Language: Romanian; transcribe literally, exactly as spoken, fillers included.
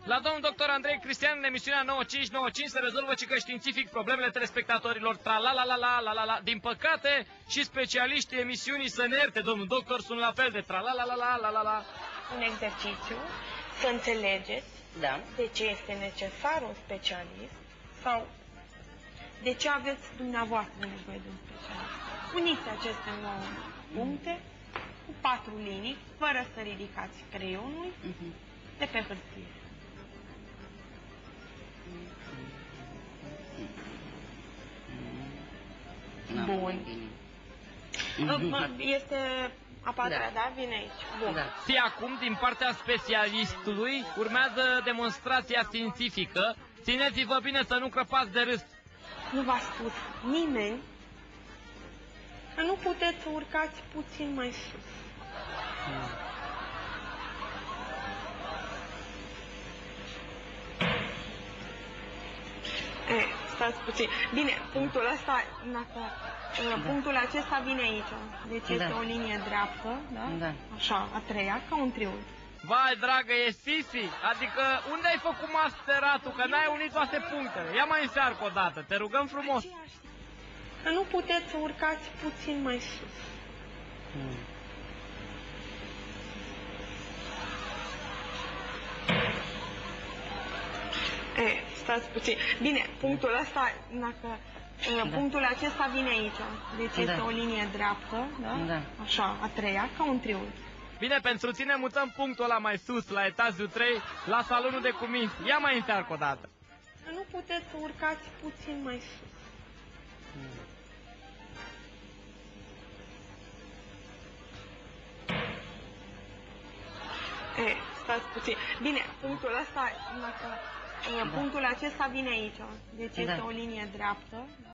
La domnul doctor Andrei Cristian, în emisiunea nouă cinci nouă cinci se rezolvă cică științific problemele telespectatorilor. Tra la la la la la la la. Din păcate, și specialiștii emisiunii, să ne ierte, domnul doctor, sunt la fel de tra la la la la la la la. Un exercițiu, să înțelegeți Da. de ce este necesar un specialist sau de ce aveți dumneavoastră nevoie de un specialist. Uniți aceste nouă puncte cu patru linii, fără să ridicați creionul Mhm. de pe hârtie. N-am Bun. bine. Este a patra, da? Da. Vine aici. Bun. Da. Și acum, din partea specialistului, urmează demonstrația științifică. Țineți-vă bine să nu crăpați de râs. Nu v-a spus nimeni că nu puteți să urcați puțin mai sus. E, stați puțin. Bine, punctul ăsta, dacă, da. punctul acesta vine aici. Deci este Da. o linie dreaptă, da? Da. Așa, a treia, ca un triunghi. Vai, dragă, e Sisi? Adică, unde ai făcut masteratul? Că n-ai unit toate punctele. Ia mai încearcă o dată, te rugăm frumos. Aceeași. Că nu puteți să urcați puțin mai sus. Mm. E, stați puțin. Bine, punctul ăsta, dacă, da. punctul acesta vine aici. Deci este Da. o linie dreaptă, da? Da. Așa, a treia, ca un triunghi. Bine, pentru tine mutăm punctul ăla mai sus, la etajul trei, la salonul de cuminți. Ia mai încearcă o dată. Că nu puteți să urcați puțin mai sus. E, stați puțin. Bine, punctul ăsta, dacă, punctul acesta vine aici. Deci este Da. o linie dreaptă.